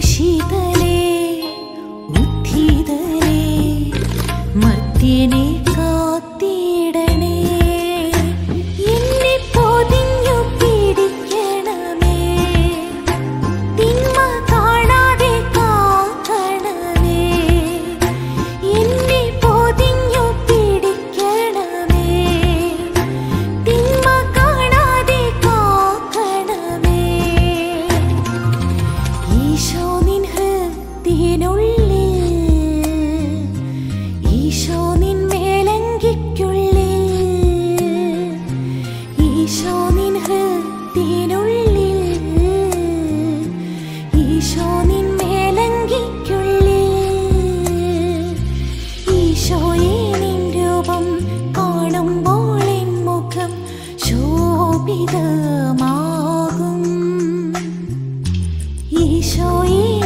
ക്രൂശിതലേ ഉദ്ധിതലേ മർത്യനെ കാത്തിടണേ എന്നെ പൊതിഞ്ഞു പിടിക്കണമേ തിന്മ കാണാതെ കാക്കണമേ എന്നെ പൊതിഞ്ഞു പിടിക്കണമേ തിന്മ കാണാതെ കാക്കണമേ ഈശോ നിൻ ഹൃദയത്തിനുള്ളിൽ ഈശോ നിൻ മേലങ്കിക്കുള്ളിൽ ഈശോ നിൻ ഹൃദയത്തിനുള്ളിൽ ഈശോ നിൻ മേലങ്കിക്കുള്ളിൽ ഈശോയെ നിൻ രൂപം കാണുമ്പോൾ എൻ മുഖം ശോഭിതമാകും ഈശോയെ